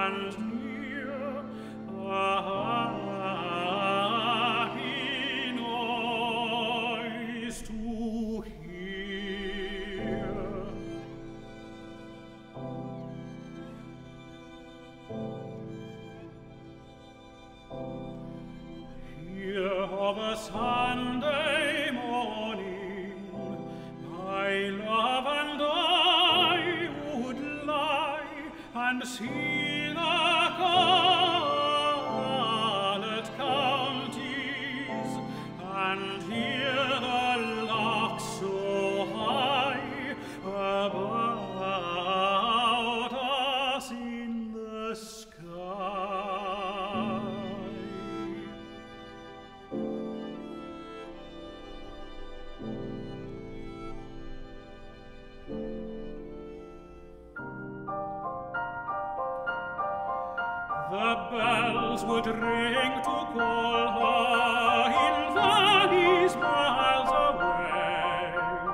and near, a happy noise to hear. Here of a Sunday morning, my love and I would lie and see the scarlet counties, and hear the larks so high about us in the sky. The bells would ring to call her in valleys miles away.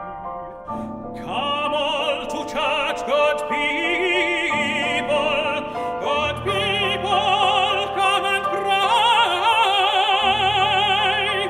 Come all to church, good people, come and pray.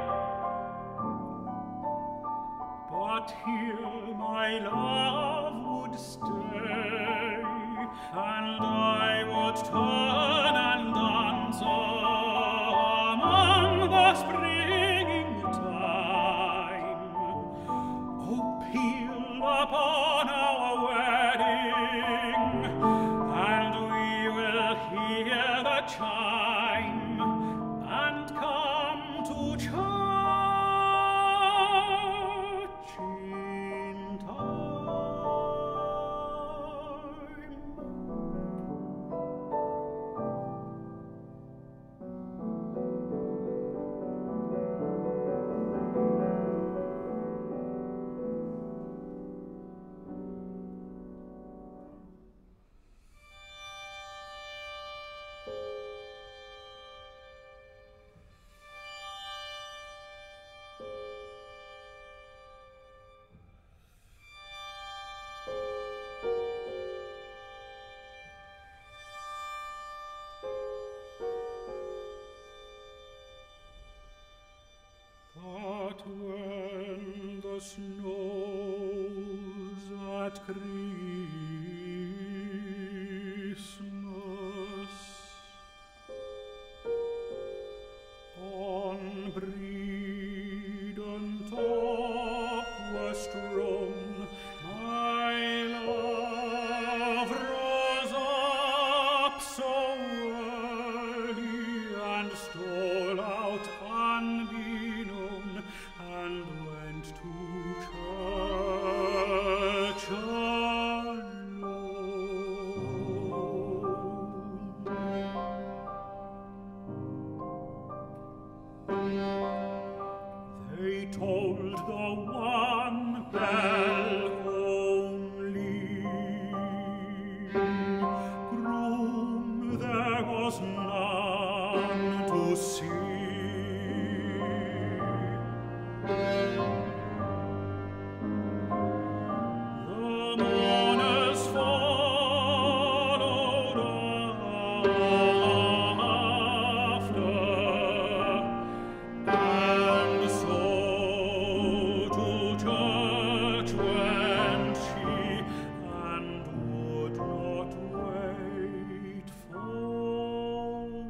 But here my love would stay, and I would turn and dance among the springing thyme. Oh, peal upon our wedding, and we will hear the chime, and come to church in time. But when the snows at Christmas on Bredon top were strown, my love rose up so early and stole out unbeknown, and went to church alone. They told the one bell only, groom there was none to see. The mourners followed after, and so to church went she, and would not wait for me.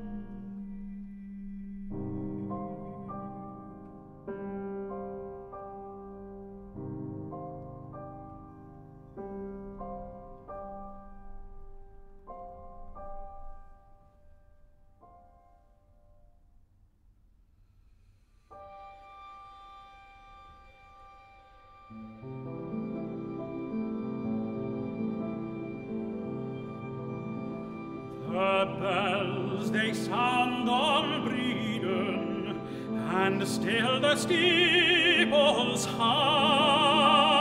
The bells they sound on Bredon, and still the steeples hum.